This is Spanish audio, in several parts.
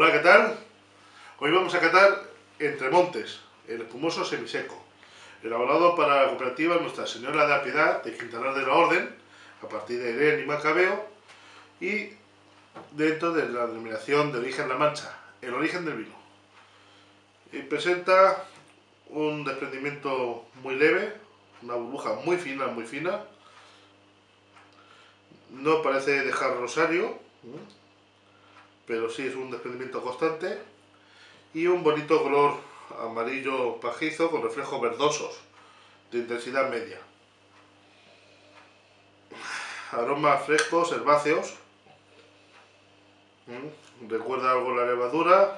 Hola, ¿qué tal? Hoy vamos a catar Entre Montes, el espumoso semiseco, elaborado para la cooperativa Nuestra Señora de la Piedad de Quintanar de la Orden, a partir de Eren y Macabeo, y dentro de la denominación de origen La Mancha, el origen del vino. Y presenta un desprendimiento muy leve, una burbuja muy fina, no parece dejar rosario, pero sí es un desprendimiento constante, y un bonito color amarillo pajizo con reflejos verdosos de intensidad media. Aromas frescos, herbáceos, recuerda algo la levadura,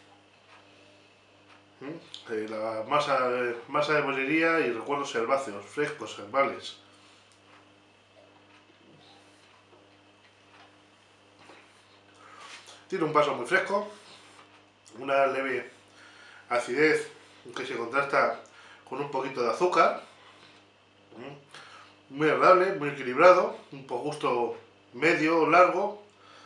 la masa de bollería y recuerdos herbáceos, frescos, herbales. Tiene un paso muy fresco, una leve acidez que se contrasta con un poquito de azúcar, muy agradable, muy equilibrado, un gusto medio, largo.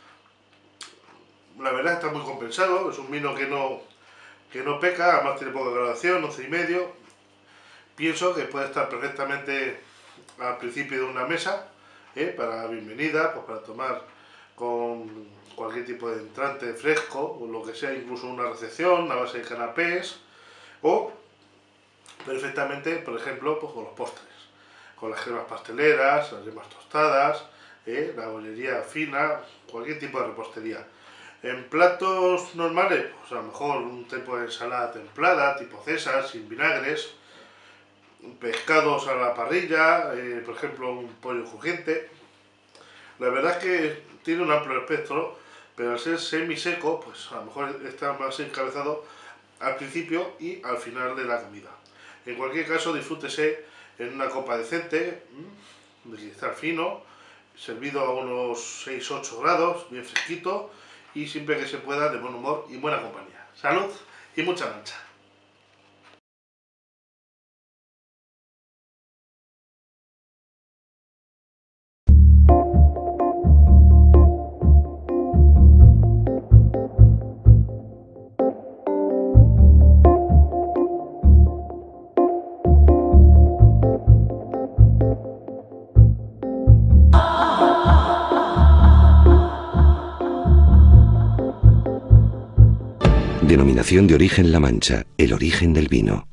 La verdad está muy compensado, es un vino que no peca, además tiene poca graduación, 11,5. Pienso que puede estar perfectamente al principio de una mesa, para bienvenida, pues para tomar con cualquier tipo de entrante fresco, o lo que sea, incluso una recepción a base de canapés, o perfectamente, por ejemplo, pues con los postres, con las cremas pasteleras, las yemas tostadas, la bollería fina, cualquier tipo de repostería. En platos normales, pues a lo mejor un tipo de ensalada templada, tipo César, sin vinagres, pescados a la parrilla, por ejemplo un pollo crujiente. La verdad es que tiene un amplio espectro, pero al ser semiseco, pues a lo mejor está más encabezado al principio y al final de la comida. En cualquier caso, disfrútese en una copa decente, de cristal fino, servido a unos 6-8 grados, bien fresquito, y siempre que se pueda, de buen humor y buena compañía. Salud y mucha mancha. Denominación de origen La Mancha, el origen del vino.